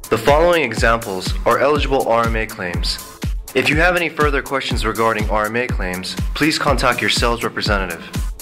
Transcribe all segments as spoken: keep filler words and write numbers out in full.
The following examples are eligible R M A claims. If you have any further questions regarding R M A claims, please contact your sales representative.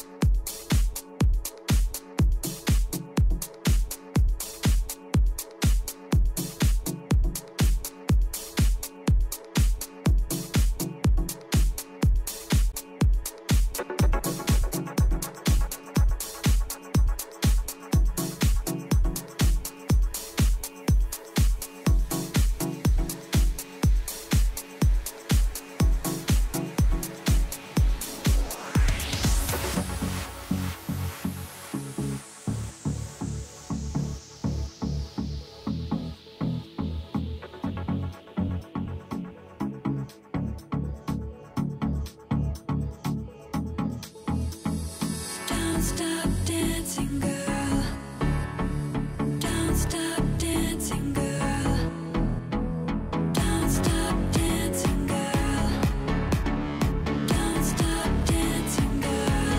Stop dancing, girl. Don't stop dancing, girl. Don't stop dancing, girl. Don't stop dancing, girl.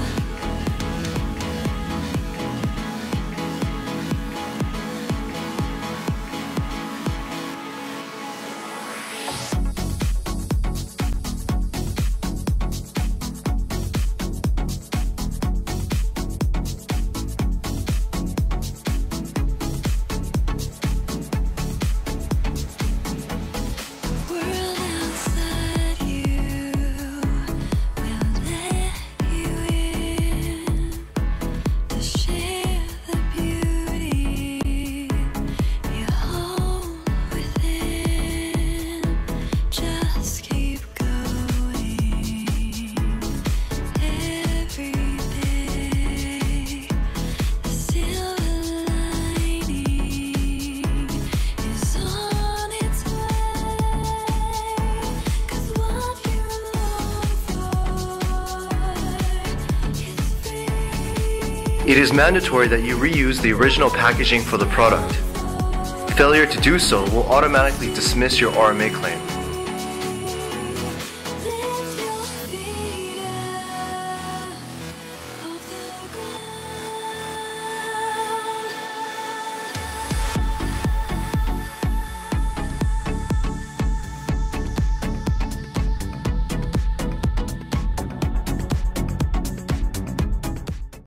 It is mandatory that you reuse the original packaging for the product. Failure to do so will automatically dismiss your R M A claim.